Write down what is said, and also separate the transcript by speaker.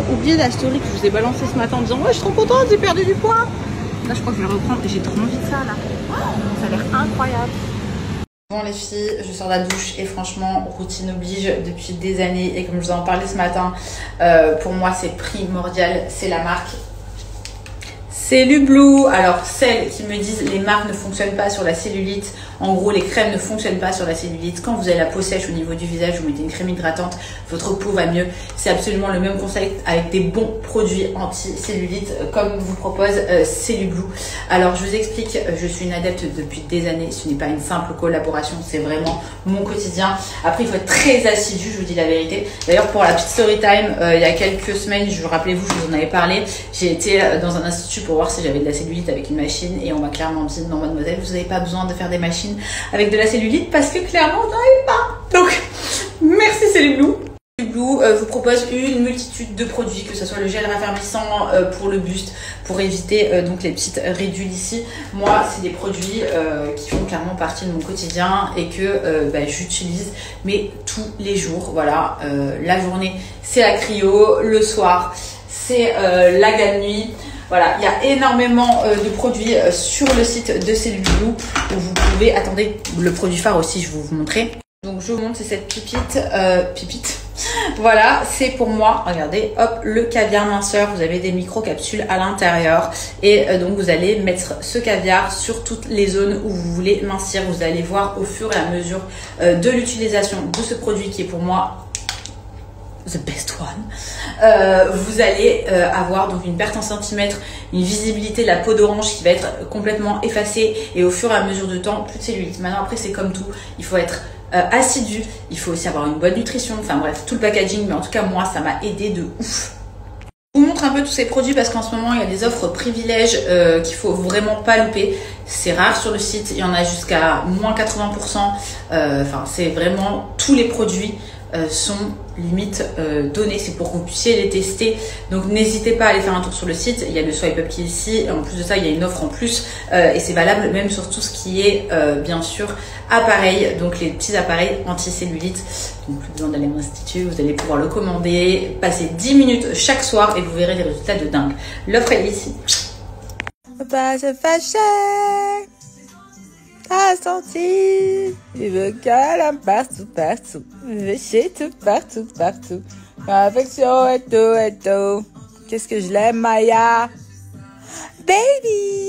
Speaker 1: oublié la story que je vous ai balancée ce matin en disant ouais, je suis trop contente, j'ai perdu du poids. Là, je crois que je vais le reprendre et j'ai trop envie de ça là. Ça a l'air incroyable. Bon les filles, je sors de la douche et franchement, routine oblige depuis des années. Et comme je vous en parlais ce matin, pour moi c'est primordial, c'est la marque Cellublue. Alors celles qui me disent les marques ne fonctionnent pas sur la cellulite, en gros les crèmes ne fonctionnent pas sur la cellulite. Quand vous avez la peau sèche au niveau du visage, vous mettez une crème hydratante, votre peau va mieux. C'est absolument le même conseil avec des bons produits anti-cellulite comme vous propose Cellublue. Alors je vous explique, je suis une adepte depuis des années, ce n'est pas une simple collaboration, c'est vraiment mon quotidien. Après il faut être très assidu, je vous dis la vérité. D'ailleurs pour la petite story time, il y a quelques semaines, rappelez-vous, je vous en avais parlé, j'ai été dans un institut pour voir si j'avais de la cellulite avec une machine et on m'a clairement dit non mademoiselle, vous n'avez pas besoin de faire des machines avec de la cellulite parce que clairement vous n'en avez pas. Donc merci Cellublue. Cellublue vous propose une multitude de produits, que ce soit le gel raffermissant pour le buste, pour éviter donc les petites ridules ici. Moi c'est des produits qui font clairement partie de mon quotidien et que j'utilise mais tous les jours. Voilà, la journée c'est la cryo, le soir c'est la gamme nuit. Voilà, il y a énormément de produits sur le site de Cellublue où vous pouvez, attendez, le produit phare aussi, je vais vous montrer. Donc je vous montre, c'est cette pipite. Voilà, c'est pour moi, regardez, hop, le caviar minceur. Vous avez des micro-capsules à l'intérieur et donc vous allez mettre ce caviar sur toutes les zones où vous voulez mincir. Vous allez voir au fur et à mesure de l'utilisation de ce produit qui est pour moi the best one. Vous allez avoir donc une perte en centimètres, une visibilité de la peau d'orange qui va être complètement effacée et au fur et à mesure de temps, plus de cellulite. Maintenant après c'est comme tout, il faut être assidu, il faut aussi avoir une bonne nutrition, enfin bref, tout le packaging, mais en tout cas moi ça m'a aidé de ouf. Je vous montre un peu tous ces produits parce qu'en ce moment il y a des offres privilèges qu'il faut vraiment pas louper. C'est rare sur le site, il y en a jusqu'à moins 80%. Enfin c'est vraiment tous les produits sont limite donnés, c'est pour que vous puissiez les tester. Donc n'hésitez pas à aller faire un tour sur le site, il y a le swipe up qui est ici et en plus de ça il y a une offre en plus et c'est valable même sur tout ce qui est bien sûr appareil, donc les petits appareils anti-cellulite. Donc plus besoin d'aller à l'institut, vous allez pouvoir le commander, passer 10 minutes chaque soir et vous verrez des résultats de dingue. L'offre est ici.
Speaker 2: Pas se fâcher. T'as senti, il veut câlin partout, partout, il veut chez tout, partout, partout, affection et tout, qu'est-ce que je l'aime Maya, baby.